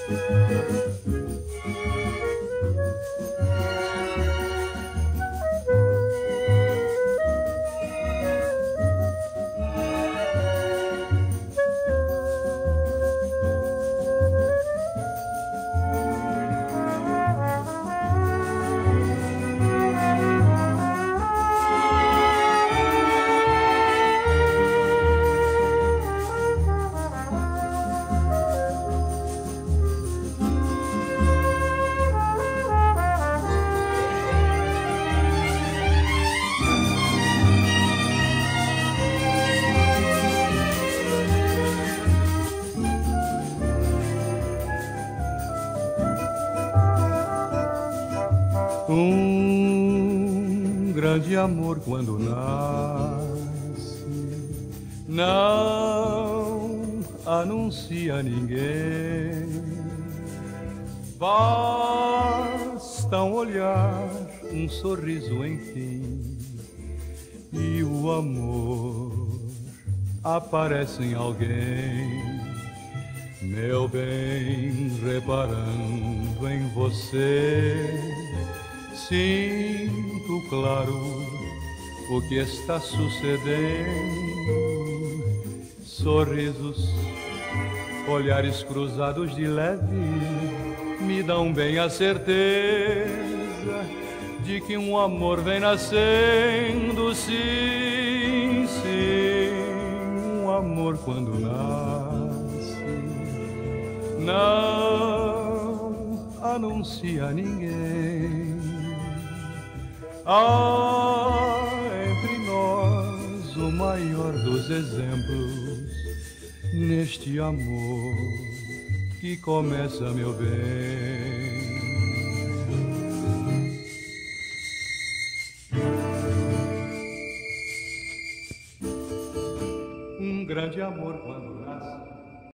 Um grande amor quando nasce não anuncia a ninguém. Basta um olhar, um sorriso, enfim, e o amor aparece em alguém. Meu bem, reparando em você, sinto claro o que está sucedendo. Sorrisos, olhares cruzados de leve, me dão bem a certeza de que um amor vem nascendo. Sim, sim, um amor quando nasce não anuncia a ninguém. Há entre nós o maior dos exemplos neste amor que começa, meu bem. Um grande amor quando